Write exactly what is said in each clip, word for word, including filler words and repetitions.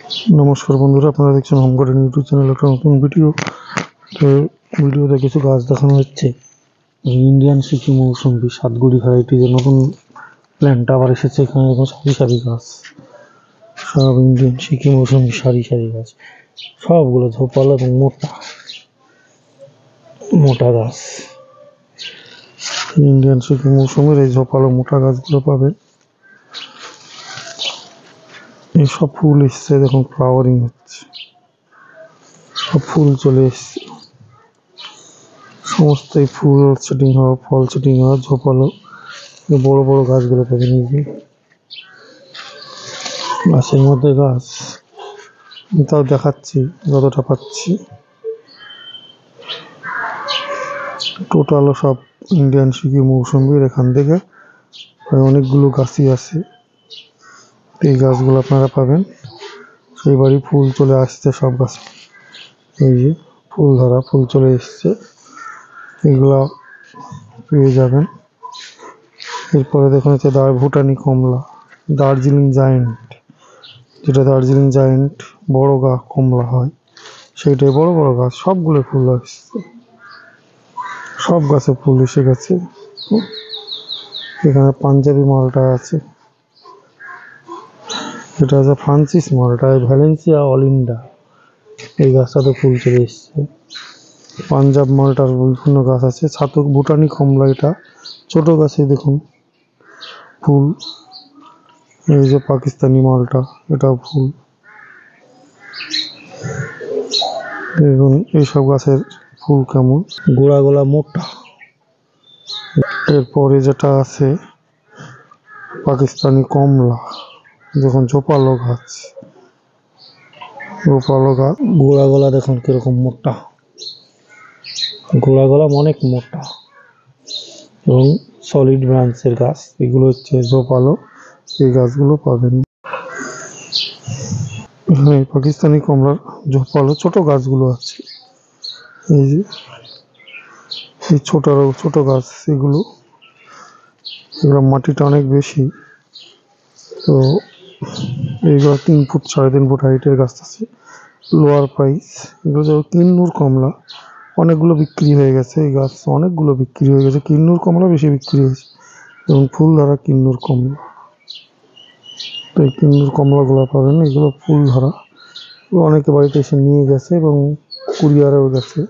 নমস্কার বন্ধুরা, আপনারা দেখছেন হোম গার্ডেন ইউটিউব চ্যানেল। একটা নতুন ভিডিও। তো ভিডিওতে কিছু গাছ দেখানো হচ্ছে। ইন্ডিয়ান সিকি মৌসুম্বি সাতগুড়ি ভ্যারাইটিজের নতুন প্ল্যান্টটা আবার এসেছে এখানে। দেখুন সারি সারি গাছ, সব ইন্ডিয়ান সিকি মৌসুম্বি সারি সারি গাছ, সবগুলো ঝোপালো এবং মোটা মোটা গাছ। ইন্ডিয়ান সিকি মৌসুমের এই ঝোপালো মোটা গাছগুলো পাবেন। এই সব ফুল এসছে, দেখুন ফ্লাওয়ারিং হচ্ছে, সব ফুল চলে এসছে। সমস্ত এই ফুল সেটিং হওয়া, ফল সেটিং হওয়া ঝোপালো বড় বড় গাছগুলো পাবেন। এই যে গাছের মধ্যে গাছ, তাও দেখাচ্ছি যতটা পাচ্ছি। টোটালও সব ইন্ডিয়ান সিকি মৌসুম্বির এখান থেকে অনেকগুলো গাছই আছে। এই গাছগুলো আপনারা পাবেন। সেই বাড়ি ফুল চলে আসছে সব গাছে। এই যে ফুল ধরা, ফুল চলে এসছে, এগুলা পেয়ে যাবেন। এরপরে দেখুন হচ্ছে ভুটানি কমলা, দার্জিলিং জায়েন্ট, যেটা দার্জিলিং জায়েন্ট বড় গাছ কমলা হয়, সেইটাই বড় বড় গাছ। সবগুলো ফুল আসছে, সব গাছে ফুল এসে গেছে। এখানে পাঞ্জাবি মালটা আছে, এটা আছে ফ্রান্সিস মালটা, ভ্যালেন্সিয়া অলিন্ডা, এই গাছটাতে ফুল চলে এসছে। পাঞ্জাব মালটার বিভিন্ন গাছ আছে। ছাতক ভুটানি কমলা, এটা ছোট গাছে দেখুন ফুল। এই যে পাকিস্তানি মালটা, এটাও ফুল। দেখুন এইসব গাছের ফুল কেমন গোড়া গোলা মোটা। এরপরে যেটা আছে পাকিস্তানি কমলা, দেখুন ঝোপালো গাছ, ঝোপালো গাছ, গোড়া গলা দেখুন কিরকম মোটা, গোড়া গলা অনেক মোটা এবং সলিড ব্রাঞ্চের গাছ। এগুলো হচ্ছে ঝোপালো, এই গাছগুলো পাবেন। এখানে পাকিস্তানি কমলার ঝোপালো ছোট গাছগুলো আছে। এই যে এই ছোট ছোট গাছ, এগুলো এগুলো মাটিটা অনেক বেশি। তো এইগুলো তিন ফুট সাড়ে তিন ফুট হাইটের গাছ আছে। Lower price. এগুলো যেমন কিন্নুর কমলা, অনেকগুলো বিক্রি হয়ে গেছে। এই গাছ অনেকগুলো বিক্রি হয়ে গেছে। কিন্নুর কমলা বেশি বিক্রি হয়েছে এবং ফুল ধরা কিন্নুর কমলা। তো এই কিন্নুর কমলাগুলো পাবেন, এগুলো ফুল ধরা। অনেকে বাড়িতে এসে নিয়ে গেছে এবং কুরিয়ারেও গেছে।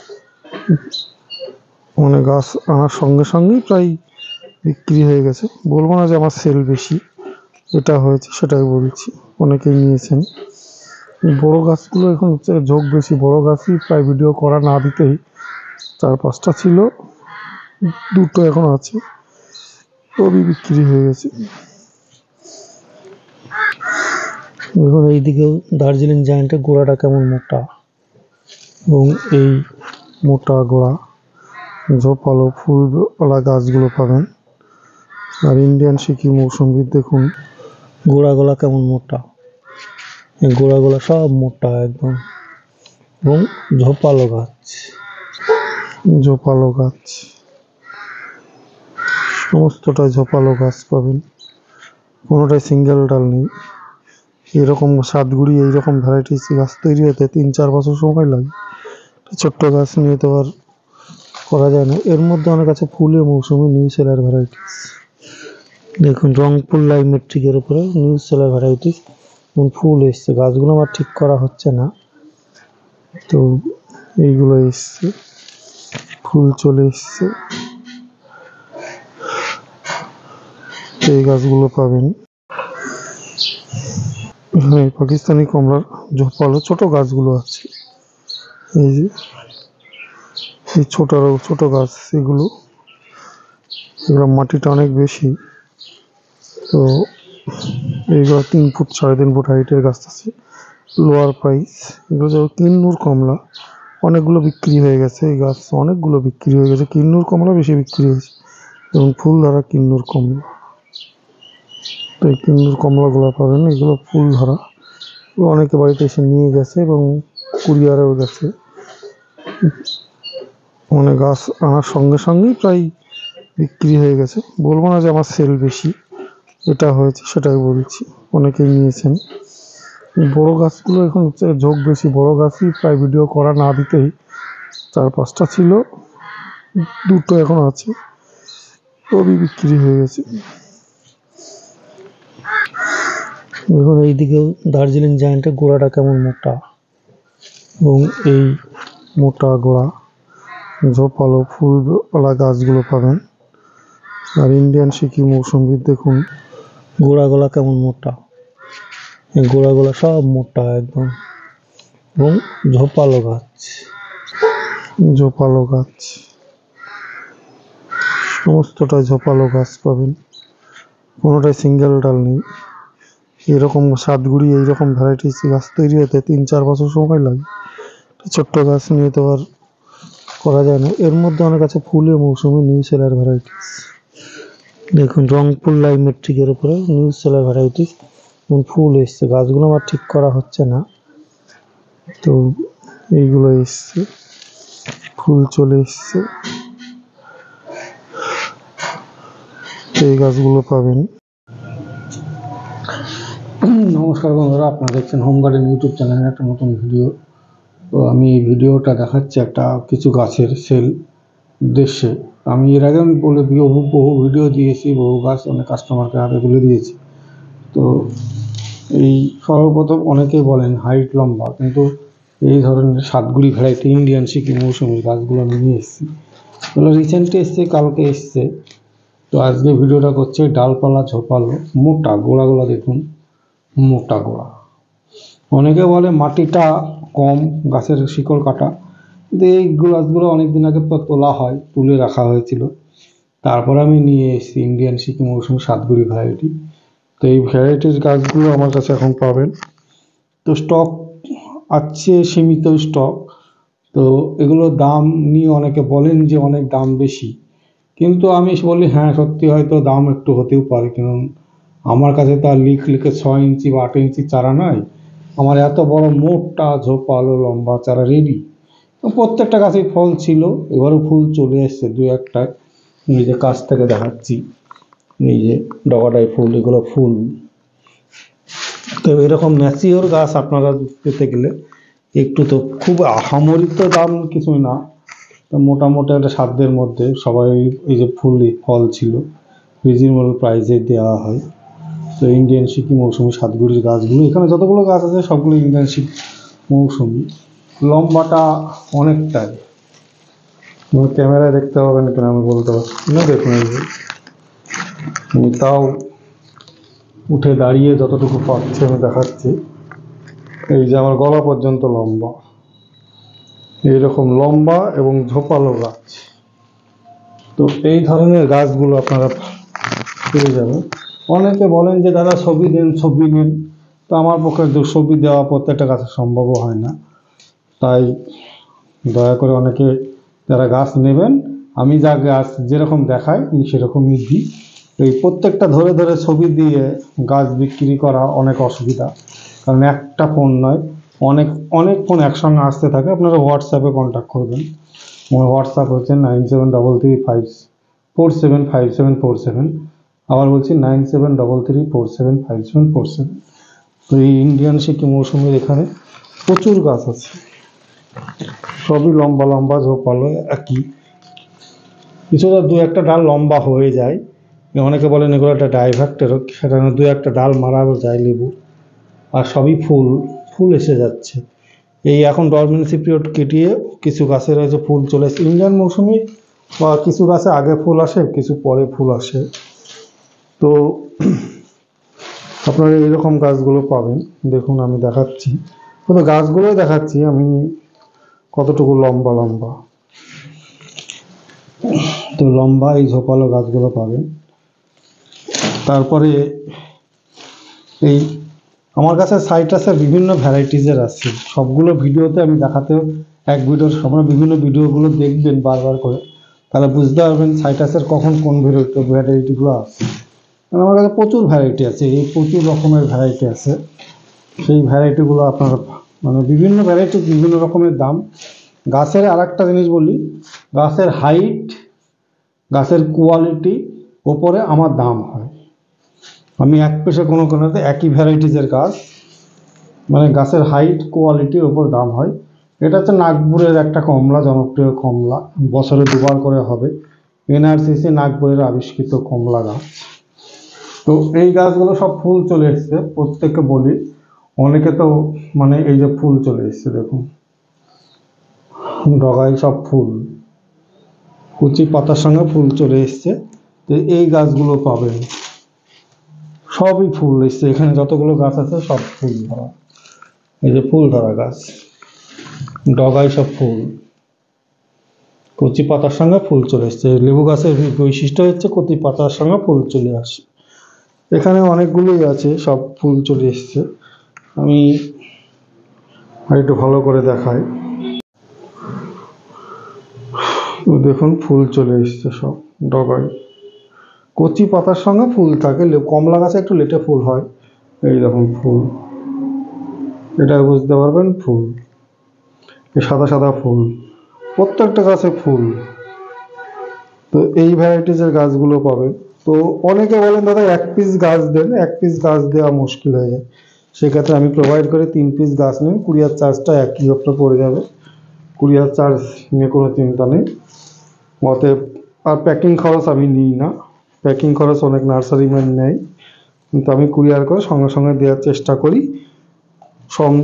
মানে গাছ আনার সঙ্গে সঙ্গেই প্রায় বিক্রি হয়ে গেছে। বলবো না যে আমার সেল বেশি, এটা হয়েছে সেটাই বলছি, অনেকেই নিয়েছেন। বড় গাছগুলো এখন হচ্ছে ঝোঁক বেশি, বড় গাছই প্রায় ভিডিও করা না দিতেই চার পাঁচটা ছিল, দুটো এখন আছে, সবই বিক্রি হয়ে গেছে। দেখুন এইদিকেও দার্জিলিং জায়েন্টের গোড়াটা কেমন মোটা, এবং এই মোটা গোড়া ঝোপালো ফুলওয়ালা গাছগুলো পাবেন। আর ইন্ডিয়ান সিকি মৌসুম্বির দেখুন গোড়া গলা কেমন মোটা, এই গোড়া গলা সব মোটা একদম, এবং ঝোপালো গাছ, ঝোপালো গাছ, সমস্তটাই ঝোপালো গাছ পাবেন, কোনোটাই সিঙ্গেল ডাল নেই। এরকম সাতগুড়ি এইরকম ভ্যারাইটিস গাছ তৈরি হতে তিন চার বছর সময় লাগে। ছোট্ট গাছ নিয়ে তো আর করা যায় না। এর মধ্যে অনেক আছে ফুলে মৌসুমি নিউ সেলার ভ্যারাইটিস। দেখুন রংপুর লাইভ মেট্রিকের উপরে নিউ সেলার ভ্যারাইটিস ফুল এসছে। গাছগুলো আমার ঠিক করা হচ্ছে না, তো এইগুলো এসছে, ফুল চলে এসছে। এই গাছগুলো পাবেন। এখানে পাকিস্তানি কমলার ঝোপালো ছোট গাছগুলো আছে। এই যে এই ছোট ছোট গাছ, এগুলো এগুলো মাটিটা অনেক বেশি। তো এইগুলো তিন ফুট সাড়ে তিন ফুট হাইটের গাছ আছে। Lower price. এগুলো যেমন কিন্নুর কমলা, অনেকগুলো বিক্রি হয়ে গেছে। এই গাছ অনেকগুলো বিক্রি হয়ে গেছে। কিন্নুর কমলা বেশি বিক্রি হয়েছে এবং ফুল ধরা কিন্নুর কমলা। তো এই কিন্নুর কমলাগুলো পাবেন, এগুলো ফুল ধরা। অনেকে বাড়িতে এসে নিয়ে গেছে এবং কুরিয়ারেও গেছে। মানে গাছ আনার সঙ্গে সঙ্গেই প্রায় বিক্রি হয়ে গেছে। বলবো না যে আমার সেল বেশি, এটা হয়েছে সেটাই বলছি, অনেকেই নিয়েছেন। বড় গাছগুলো এখন হচ্ছে ঝোঁক বেশি, বড় গাছই প্রায় ভিডিও করা না দিতেই চার পাঁচটা ছিল, দুটো এখন আছে, সবই বিক্রি হয়ে গেছে। দেখুন এইদিকেও দার্জিলিং জায়ান্টের গোড়াটা কেমন মোটা, এবং এই মোটা গোড়া ঝোপালো ফুলওয়ালা গাছগুলো পাবেন। আর ইন্ডিয়ান সিকিম মৌসুমি দেখুন গোড়াগুলা কেমন মোটা, এই গোড়াগুলা সব মোটা একদম, এবং ঝোপালো গাছ, ঝোপালো গাছ সমস্তটাই ঝোপালো গাছ পাবেন, কোনোটাই সিঙ্গেল ডাল নেই। এরকম সাতগুড়ি এইরকম ভ্যারাইটিস গাছ তৈরি হতে তিন চার বছর সময় লাগে, ছোট্ট গাছ নিয়ে তো আর করা যায় না। এর মধ্যে অনেক আছে ফুলে মৌসুমি নিউ সেলার ভ্যারাইটিস, দেখুন রংপুর লাইভ মেট্রিকের উপরে নিউ সেলার ভ্যারাইটিস ফুল এসছে, গাছগুলো আমার ঠিক করা হচ্ছে না, তো এইগুলো এসছে, ফুল চলে এসছে, এই গাছগুলো পাবেন। নমস্কার বন্ধুরা, আপনারা দেখছেন হোম গার্ডেন ইউটিউব চ্যানেলের একটা নতুন ভিডিও। তো আমি এই ভিডিওটা দেখাচ্ছি একটা কিছু গাছের সেল উদ্দেশ্যে। আমি এর আগে আমি বলে বহু বহু ভিডিও দিয়েছি, বহু গাছ অনেক কাস্টমারকে হাতে তুলে দিয়েছি। তো এই সর্বপ্রথম অনেকেই বলেন হাইট লম্বা, কিন্তু এই ধরনের সাতগুড়ি ভ্যারাইটি ইন্ডিয়ান সিকিম মৌসুমির গাছগুলো আমি নিয়ে এসেছি, এগুলো রিসেন্টলি এসছে, কালকে এসছে। তো আজকে ভিডিওটা করছে ডালপালা ঝোপালো মোটা গোড়াগুলো দেখুন, মোটা গোড়া। অনেকে বলে মাটিটা কম, গাছের শিকড় কাটা, কিন্তু এই গাছগুলো অনেকদিন আগে তোলা হয়, তুলে রাখা হয়েছিল, তারপরে আমি নিয়ে এসেছি ইন্ডিয়ান সিকিম মৌসুমি সাতগুড়ি ভ্যারাইটি। তো এই ভ্যারাইটির গাছগুলো আমার কাছে এখন পাবেন। তো স্টক আছে, সীমিত স্টক। তো এগুলোর দাম নিয়ে অনেকে বলেন যে অনেক দাম বেশি, কিন্তু আমি বলি হ্যাঁ সত্যি হয়তো দাম একটু হতেও পারে, কারণ আমার কাছে তো আর লিক লিখে ছয় ইঞ্চি বা আট ইঞ্চি চারা নাই, আমার এত বড় মোটা ঝোপালো লম্বা চারা রেডি। প্রত্যেকটা গাছেই ফল ছিল, এবারও ফুল চলে এসছে দু একটা, এই যে কাছ থেকে দেখাচ্ছি, এই যে ডগাটাই ফুল, এগুলো ফুল। তো এরকম ম্যাচিওর গাছ আপনারা পেতে গেলে একটু তো খুব আহামরি তো দাম কিছুই না, তো মোটামুটি একটা সাধ্যের মধ্যে সবাই এই যে ফুল ফল ছিল রিজনেবল প্রাইসে দেওয়া হয়। তো ইন্ডিয়ান সিকিম মৌসুমি সাতগুড়ির গাছগুলো, এখানে যতগুলো গাছ আছে সবগুলো ইন্ডিয়ান সিকিম মৌসুমি। লম্বাটা অনেকটাই, ক্যামেরায় দেখতে পাবেন কেন আমি বলতে পারছি না, দেখুন এই যে আমি তাও উঠে দাঁড়িয়ে যতটুকু পাচ্ছি আমি দেখাচ্ছি, এই যে আমার গলা পর্যন্ত লম্বা, এইরকম লম্বা এবং ঝোপালো গাছ। তো এই ধরনের গাছগুলো আপনারা পেয়ে যাবেন। অনেকে বলেন যে দাদা ছবি দেন ছবি নেন, তো আমার পক্ষে ছবি দেওয়া প্রত্যেকটা গাছের সম্ভবও হয় না, তাই দয়া করে অনেকে যারা গাছ নেবেন, আমি যা গাছ যেরকম দেখাই আমি সেরকমই দিই। এই প্রত্যেকটা ধরে ধরে ছবি দিয়ে গাছ বিক্রি করা অনেক অসুবিধা, কারণ একটা ফোন নয়, অনেক অনেক ফোন একসঙ্গে আসতে থাকে। আপনারা হোয়াটসঅ্যাপে কন্ট্যাক্ট করবেন, আমার হোয়াটসঅ্যাপ হচ্ছে nine seven double three five four seven five seven four seven আবার বলছি nine seven double three four seven five seven four seven তো এই ইন্ডিয়ান সিকিম মৌসুমির এখানে প্রচুর গাছ আছে, সবই লম্বা লম্বা ঝোপালো একই, কিছুটা দু একটা ডাল লম্বা হয়ে যায়, অনেকে বলেন এগুলো একটা ডাইভার্টের, সেটা দু একটা ডাল মারাও যায় লেবু, আর সবই ফুল ফুল এসে যাচ্ছে। এই এখন ডরমেন্সি পিরিয়ড কেটিয়ে কিছু গাছে রয়েছে ফুল চলে এসেছে ইন্ডিয়ান মৌসুমি, বা কিছু গাছে আগে ফুল আসে কিছু পরে ফুল আসে। তো আপনারা এইরকম গাছগুলো পাবেন, দেখুন আমি দেখাচ্ছি, শুধু গাছগুলোই দেখাচ্ছি আমি কতটুকু লম্বা লম্বা। তো লম্বা এই ঝোপালো গাছগুলো পাবেন। তারপরে এই আমার কাছে সাইট্রাসের বিভিন্ন ভ্যারাইটিসের আছে, সবগুলো ভিডিওতে আমি দেখাতেও এক ভিডিওর সময় বিভিন্ন ভিডিওগুলো দেখবেন বারবার করে, তাহলে বুঝতে পারবেন সাইট্রাসের কখন কোন ভ্যারাইটি ভ্যারাইটিগুলো আছে। আমার কাছে প্রচুর ভ্যারাইটি আছে, এই প্রচুর রকমের ভ্যারাইটি আছে, সেই ভ্যারাইটিগুলো আপনারা মানে বিভিন্ন ভ্যারাইটি বিভিন্ন রকমের দাম। গাছের আর একটা জিনিস বলি, গাছের হাইট গাছের কোয়ালিটি ওপরে আমার দাম হয়। আমি এক পেশে কোনো কোনোতে একই ভ্যারাইটিসের গাছ মানে গাছের হাইট কোয়ালিটির উপর দাম হয়। এটা হচ্ছে নাগপুরের একটা কমলা, জনপ্রিয় কমলা, বছরে দুবার করে হবে। এনআরসিসি নাগপুরের আবিষ্কৃত কমলা গাছ। তো এই গাছগুলো সব ফুল চলে এসছে, প্রত্যেককে বলি। অনেকে তো মানে এই যে ফুল চলে এসছে দেখুন, ডগায় সব ফুল, কুচি পাতার সঙ্গে ফুল চলে এসছে। তো এই গাছগুলো পাবেন, সবই ফুল এসছে। এখানে যতগুলো গাছ আছে সব ফুল ধরা, এই যে ফুল ধরা গাছ, ডগায় সব ফুল, কচি পাতার সঙ্গে ফুল চলে এসছে। লেবু গাছের বৈশিষ্ট্য হচ্ছে কচি পাতার সঙ্গে ফুল চলে আসে। এখানে অনেকগুলোই আছে, সব ফুল চলে এসছে। আমি একটু ভালো করে দেখাই, দেখুন ফুল চলে এসছে সব ডগায়, কচি পাতার সঙ্গে ফুল থাকে। কমলা গাছে একটু লেটে ফুল হয়। এই দেখুন ফুল, এটা বুঝতে পারবেন ফুল, এই সাদা সাদা ফুল, প্রত্যেকটা গাছে ফুল। তো এই ভ্যারাইটিসের গাছগুলো পাবেন। তো অনেকে বলেন দাদা এক পিস গাছ দেন, এক পিস গাছ দেওয়া মুশকিল হয়ে যায়। সেক্ষেত্রে আমি প্রোভাইড করি তিন পিস গাছ নেন, কুরিয়ার চার্জটা একই আপনার পড়ে যাবে, কুরিয়ার চার্জ নিয়ে কোনো চিন্তা নেই। অতএব আর প্যাকিং খরচ আমি নিই না, প্যাকিং খরচ অনেক নার্সারিম্যান নেয়, কিন্তু আমি কুরিয়ার করে সঙ্গে সঙ্গে দেওয়ার চেষ্টা করি। সম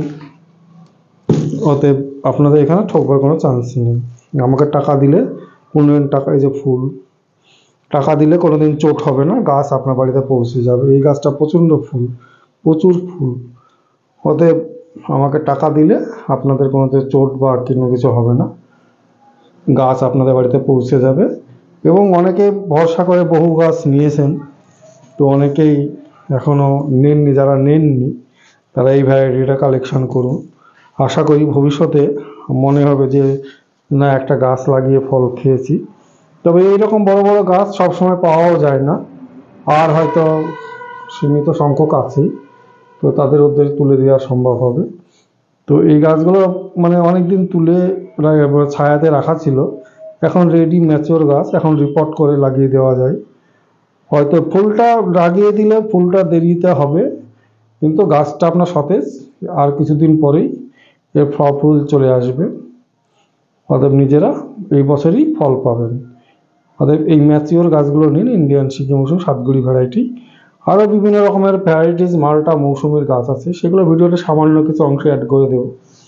অতএব আপনাদের এখানে ঠকবার কোনো চান্স নেই। আমাকে টাকা দিলে পনেরো টাকা, এই যে ফুল, টাকা দিলে কোনোদিন চোট হবে না, গাছ আপনার বাড়িতে পৌঁছে যাবে। এই গাছটা প্রচণ্ড ফুল, প্রচুর ফুল। অতএব আমাকে টাকা দিলে আপনাদের কোনোদিন চোট বা কোনো কিছু হবে না, গাছ আপনাদের বাড়িতে পৌঁছে যাবে। এবং অনেকে ভরসা করে বহু গাছ নিয়েছেন, তো অনেকেই এখনও নেননি, যারা নেননি তারা এই ভ্যারাইটিটা কালেকশান করুন। আশা করি ভবিষ্যতে মনে হবে যে না, একটা গাছ লাগিয়ে ফল খেয়েছি। তবে এইরকম বড় বড় গাছ সবসময় পাওয়াও যায় না, আর হয়তো সীমিত সংখ্যক আছেই, তো তাদের উদ্দেশ্যে তুলে দেওয়া সম্ভব হবে। তো এই গাছগুলো মানে অনেক দিন তুলে ছায়াতে রাখা ছিল, এখন রেডি ম্যাচিওর গাছ, এখন রিপোর্ট করে লাগিয়ে দেওয়া যায়। হয়তো ফুলটা লাগিয়ে দিলে ফুলটা দেরিতে হবে, কিন্তু গাছটা আপনার সতেজ, আর কিছুদিন পরেই এর ফুল চলে আসবে। অতএব নিজেরা এই বছরই ফল পাবেন। অতএব এই ম্যাচিওর গাছগুলো নিন, ইন্ডিয়ান সিকি মৌসুমি সাতগুড়ি ভ্যারাইটি। আরও বিভিন্ন রকমের ভ্যারাইটিস মালটা মৌসুমির গাছ আছে, সেগুলো ভিডিওতে সামান্য কিছু অংশ অ্যাড করে দেব।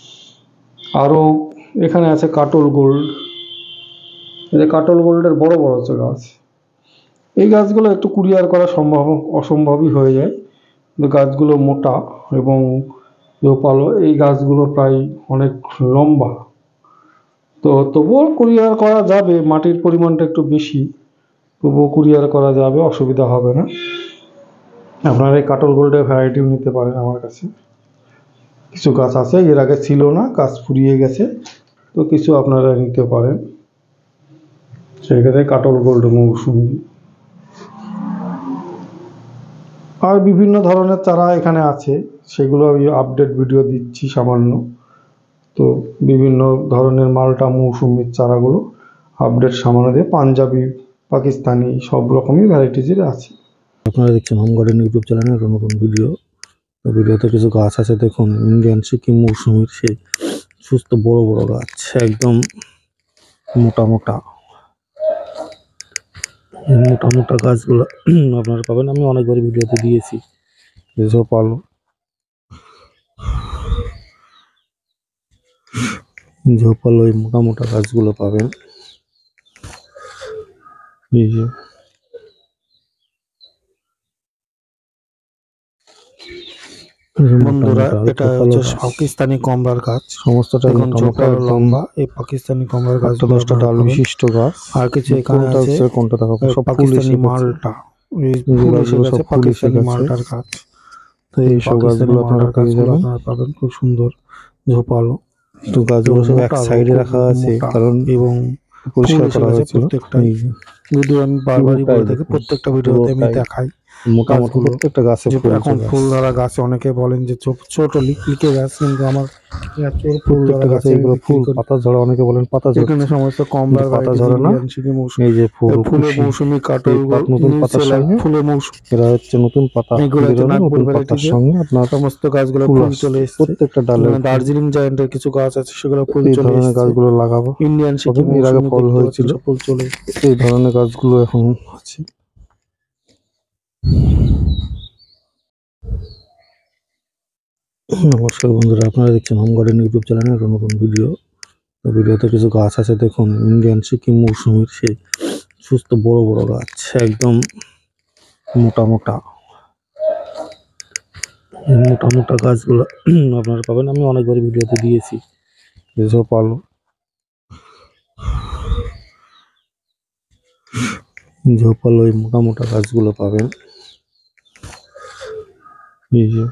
আরও এখানে আছে কাটল গোল্ড, এই যে কাটল গোল্ডের বড় বড় হচ্ছে গাছ। এই গাছগুলো একটু কুরিয়ার করা সম্ভব অসম্ভবই হয়ে যায়, কিন্তু গাছগুলো মোটা এবং জোপালো। এই গাছগুলো প্রায় অনেক লম্বা, তো তবুও কুরিয়ার করা যাবে, মাটির পরিমাণটা একটু বেশি, তবুও কুরিয়ার করা যাবে, অসুবিধা হবে না। আপনারা এই কাটল গোল্ডের ভ্যারাইটিও নিতে পারেন। আমার কাছে কিছু গাছ আছে, এর আগে ছিল না, গাছ ফুরিয়ে গেছে, তো কিছু আপনারা নিতে পারেন। সেক্ষেত্রে কাটল গোল্ড মৌসুমি আর বিভিন্ন ধরনের চারা এখানে আছে, সেগুলো আমি আপডেট ভিডিও দিচ্ছি সামান্য। তো বিভিন্ন ধরনের মালটা মৌসুমির চারাগুলো আপডেট সামান্য দিয়ে, পাঞ্জাবি, পাকিস্তানি সব রকমই ভ্যারাইটিজের আছে। আপনারা দেখছেন হোম গার্ডেন ইউটিউব চ্যানেলের একটা নতুন ভিডিও। তো ভিডিওতে কিছু গাছ আছে দেখুন, ইন্ডিয়ান সিকিম মৌসুমির সেই সুস্থ বড় বড় গাছ, একদম মোটা মোটা মোটা মোটা গাছগুলো আপনারা পাবেন। আমি অনেকবার ভিডিওতে দিয়েছি, যেসব পালো ঝোপালো এই মোটা মোটা গাছগুলো পাবেন। এই যে বন্ধুরা, এটা হচ্ছে পাকিস্তানি কমলার গাছ, সমস্তটা লম্বা। এই পাকিস্তানি কমলার গাছ দশটা ডাল বিশিষ্ট গাছ। আর কিছু এখানে আছে কোনটা দেখো, সব পাকিস্তানি মালটা, পাকিস্তানি মালটার গাছ। তো এই সব গাছগুলো আপনারা পেয়ে যাবেন, আপনারা পাবেন, খুব সুন্দর ঝোপালো। তো গাছগুলো সব এক সাইডে রাখা আছে, কারণ এবং পরিষ্কার করা হয়েছিল। প্রত্যেকটা ভিডিও আমি বারবারই বলে থাকি, প্রত্যেকটা ভিডিওতে আমি দেখাই মোটামুটি গাছগুলো প্রত্যেকটা গাছে যে ফুল এখন চলে ফুল আসছে। ধরা গাছে অনেকে বলেন যে ছোট ছোট লিকলিকে গাছ, কিন্তু আমার ন্যাচারাল ফুল ধরা প্রত্যেকটা গাছে গাছে আমি এগুলো বিক্রি ফুল করি। পাতা ঝরা, অনেকে বলেন পাতা এখানে ঝরছে, সমস্ত কিন্তু কমলার পাতা ভ্যারাইটিস, ঝরে না। ইন্ডিয়ান সিকি মৌসুমি, এই যে ফুল ফুলে কুশি, মৌসুমি, কাটল এই পাত গোল, নতুন পাতার নিউসেলা সঙ্গে ফুলে মৌসুমি, এরা হচ্ছে নতুন পাতা এগুলো হচ্ছে বেরোবে, নাগপুর নতুন পাতার ভ্যারাইটিসের সঙ্গে আপনার সমস্ত গাছগুলো ফুল ফুল চলে আসছে, এসছে। প্রত্যেকটা ডালের এখানে ফুল। দার্জিলিং জায়ান্টের কিছু গাছ আছে, সেগুলো ফুল এই চলে ধরনের এসছে। গাছগুলো লাগাবো, ইন্ডিয়ান সিকি তবে এর আগে মৌসুমি ফল দেখতে পাচ্ছেন হয়েছিল। সব ফুল চলে এসছে। এই ধরনের গাছগুলো এখন আছে। নমস্কার বন্ধুরা, আপনারা দেখছেন হোম গার্ডেন ইউটিউব চ্যানেলের একটা নতুন ভিডিও। তো ভিডিওতে কিছু গাছ আছে দেখুন, ইন্ডিয়ান সিকিম মৌসুমির সেই সুস্থ বড় বড় গাছ, একদম মোটা মোটা মোটা মোটা গাছগুলো আপনারা পাবেন। আমি অনেকবার ভিডিওতে দিয়েছি যেসব পালো ঝোপালো এই মোটা মোটা গাছগুলো পাবেন। এই যে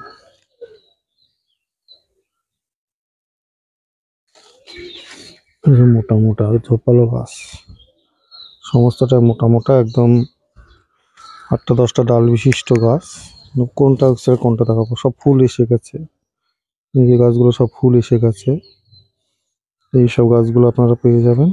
এই যে মোটা মোটা ঝোপালো গাছ, সমস্তটা মোটা মোটা একদম আটটা দশটা ডাল বিশিষ্ট গাছ। কোনটা ছেড়ে কোনটা দেখাবো, সব ফুল এসে গেছে। এই যে গাছগুলো সব ফুল এসে গেছে, এইসব গাছগুলো আপনারা পেয়ে যাবেন।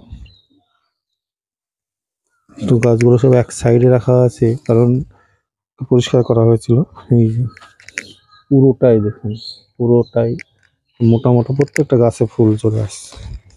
তো গাছগুলো সব এক সাইডে রাখা আছে, কারণ পরিষ্কার করা হয়েছিল। এই যে পুরোটাই দেখুন, পুরোটাই মোটা মোটা প্রত্যেকটা গাছে ফুল চলে আসছে।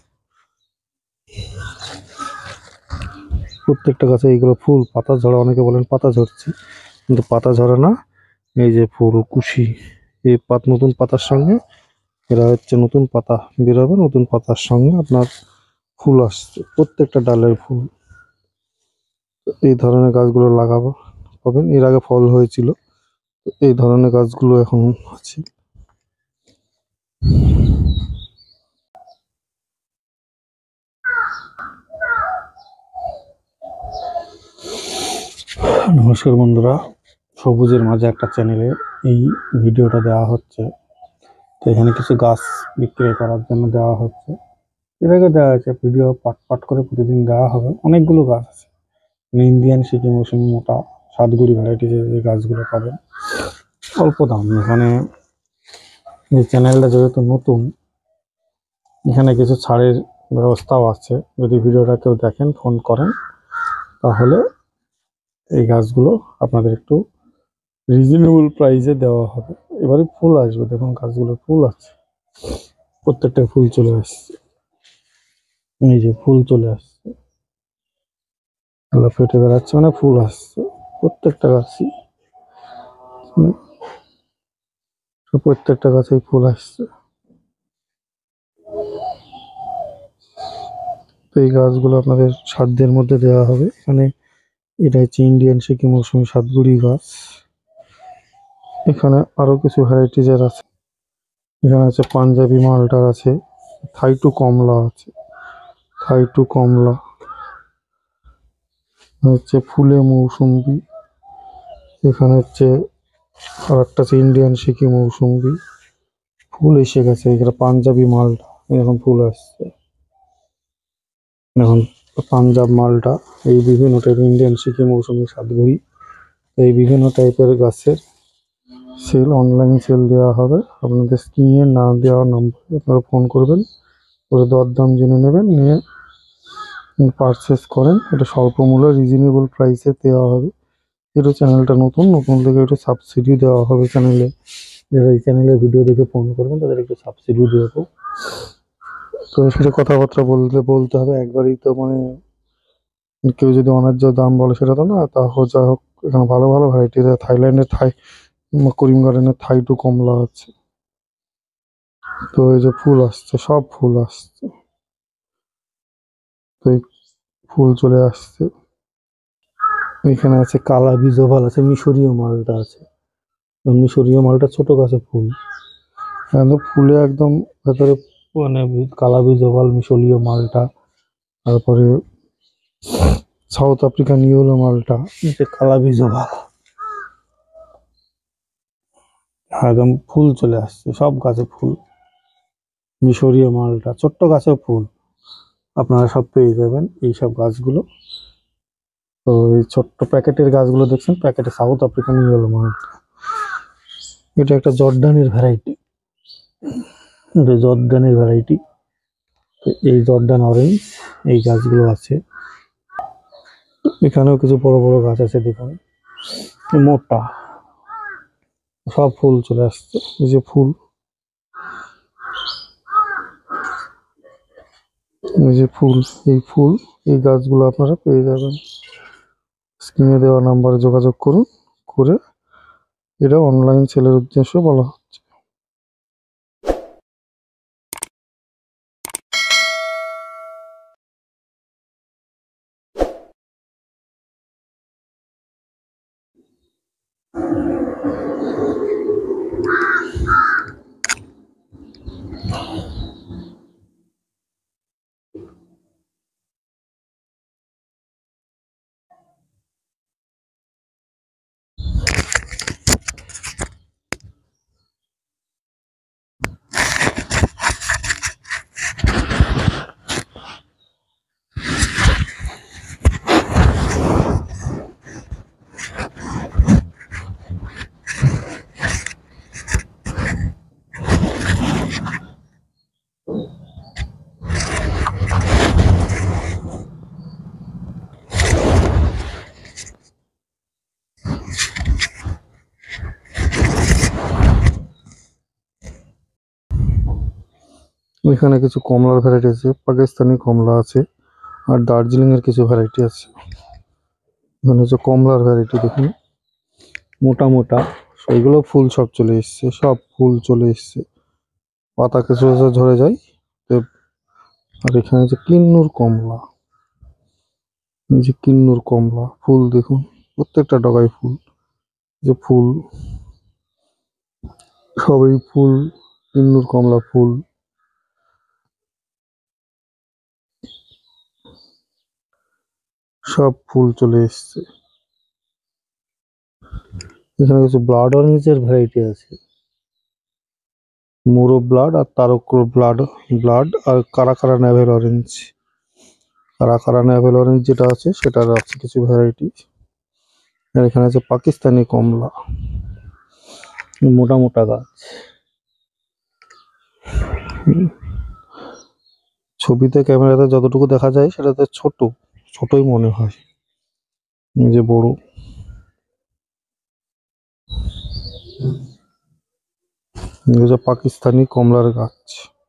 প্রত্যেকটা গাছে এইগুলো ফুল পাতা ঝরা, অনেকে বলেন পাতা ঝরছে, কিন্তু পাতা ঝরে না। এই যে ফুল কুশি, এই পাত নতুন পাতার সঙ্গে এরা হচ্ছে নতুন পাতা বেরোবে, নতুন পাতার সঙ্গে আপনার ফুল আসছে, প্রত্যেকটা ডালের ফুল। এই ধরনের গাছগুলো লাগাবো, পাবেন। এর আগে ফল হয়েছিল, এই ধরনের গাছগুলো এখন আছে। নমস্কার বন্ধুরা, সবুজের মাঝে একটা চ্যানেলে এই ভিডিওটা দেওয়া হচ্ছে। তো এখানে কিছু গাছ বিক্রি করার জন্য দেওয়া হচ্ছে। এর আগে দেওয়া হয়েছে, ভিডিও পাট পাট করে প্রতিদিন দেওয়া হবে। অনেকগুলো গাছ আছে, ইন্ডিয়ান সিকিম মৌসুমি মোটা সাতগুড়ি ভ্যারাইটিস যে গাছগুলো পাবেন অল্প দাম। এখানে এই চ্যানেলটা যেহেতু নতুন, এখানে কিছু ছাড়ের ব্যবস্থাও আছে। যদি ভিডিওটা কেউ দেখেন, ফোন করেন, তাহলে এই গাছগুলো আপনাদের একটু রিজনেবল প্রাইসে দেওয়া হবে। এবারে ফুল আসবে, দেখুন গাছগুলো ফুল আছে, প্রত্যেকটা ফুল চলে আসছে। এই যে ফুল চলে আসছে, এগুলো ফেটে বেড়াচ্ছে মানে ফুল আসছে প্রত্যেকটা গাছই, প্রত্যেকটা গাছেই ফুল আসছে। তো এই গাছগুলো আপনাদের সাধ্যের মধ্যে দেওয়া হবে। এখানে এটা হচ্ছে ইন্ডিয়ান সিকিম মৌসুমি সাতগুড়ি গাছ। এখানে আরো কিছু ভ্যারাইটিজের আছে। এখানে আছে পাঞ্জাবি মালটার আছে, থাই টু কমলা আছে, থাই টু কমলা হচ্ছে ফুলে মৌসুম্বি। এখানে হচ্ছে আর একটা আছে ইন্ডিয়ান সিকি মৌসুম্বি, ফুল এসে গেছে। এখানে পাঞ্জাবি মালটা এখন ফুল আসছে, এখন পাঞ্জাব মালটা, এই বিভিন্ন টাইপের ইন্ডিয়ান সিকি মৌসুমি সাতগুড়ি, এই বিভিন্ন টাইপের গাছের সেল, অনলাইন সেল দেওয়া হবে। আপনাদের স্ক্রিনে না দেওয়া নম্বরে আপনারা ফোন করবেন, করে দরদাম জেনে নেবেন, নিয়ে পারচেস করেন। এটা স্বল্প মূল্যে রিজনেবল প্রাইসে দেওয়া হবে। এটা চ্যানেলটা নতুন, নতুন থেকে একটু সাবসিডি দেওয়া হবে চ্যানেলে। যারা এই চ্যানেলের ভিডিও দেখে ফোন করবেন তাদের একটু সাবসিডি দেবো। তো সেটা কথাবার্তা বলতে বলতে হবে একবারই, তো মানে কেউ যদি অন্যায্য দাম বলে সেটা তো না। তা হোক, যা হোক, এখানে ভালো ভালো ভ্যারাইটি, থাইল্যান্ডের থাই, করিম গার্ডেনের থাই টু কমলা আছে। তো এই যে ফুল আসছে, সব ফুল আসছে, তো এই ফুল চলে আসছে। এখানে আছে কালা বিজোভাল আছে, মিশরীয় মালটা আছে। মিশরীয় মালটা ছোট গাছে ফুল, একদম ফুলে একদম ভেতরে মানে কালা বিজোভাল, মিশরীয় মালটা, তারপরে সাউথ আফ্রিকান ইয়েলো মালটা, কালা বিজোভাল, একদম ফুল চলে আসছে, সব গাছে ফুল। মিশরীয় মালটা ছোট্ট গাছেও ফুল, আপনারা সব পেয়ে যাবেন এই সব গাছগুলো। তো এই ছোট্ট প্যাকেটের গাছগুলো দেখছেন, প্যাকেটে সাউথ আফ্রিকান ইয়েলো মাউন্ট। এটা একটা জর্ডানের ভ্যারাইটি, এটা জর্ডানের ভ্যারাইটি। তো এই জর্ডান অরেঞ্জ এই গাছগুলো আছে। এখানেও কিছু বড় বড় গাছ আছে, দেখুন মোটা, সব ফুল চলে আসছে। এই যে ফুল, এই যে ফুল, এই ফুল এই গাছগুলো আপনারা পেয়ে যাবেন। স্ক্রিনে দেওয়া নাম্বারে যোগাযোগ করুন, করে এটা অনলাইন সেলের উদ্দেশ্য বলা হচ্ছে। এখানে কিছু কমলার ভ্যারাইটি আছে, পাকিস্তানি কমলা আছে, আর দার্জিলিং এর কিছু ভ্যারাইটি আছে। এখানে হচ্ছে কমলার ভ্যারাইটি, দেখুন মোটা মোটা, সেইগুলো ফুল সব চলে এসছে, সব ফুল চলে এসছে, পাতা কিছু কিছু ঝরে যায়। তো আর এখানে যে কিন্নুর কমলা, এই যে কিন্নুর কমলা ফুল দেখুন, প্রত্যেকটা ডগায় ফুল, যে ফুল সবই ফুল, কিন্নুর কমলা ফুল। সব ফুল চলে এসছে। এখানে কিছু ব্লাড অরেঞ্জের ভ্যারাইটি আছে, মুরো ব্লাড আর তারক ব্লাড, ব্লাড আর কারা কারা ন্যাভেল অরেঞ্জ। কারা কারা ন্যাভেল অরেঞ্জ যেটা আছে সেটার আছে কিছু ভ্যারাইটি। আর এখানে আছে পাকিস্তানি কমলা, মোটা মোটা গাছ। ছবিতে ক্যামেরাতে যতটুকু দেখা যায় সেটাতে ছোট ছোটই মনে হয়, এই যে বড়। এই যে পাকিস্তানি কমলার গাছ।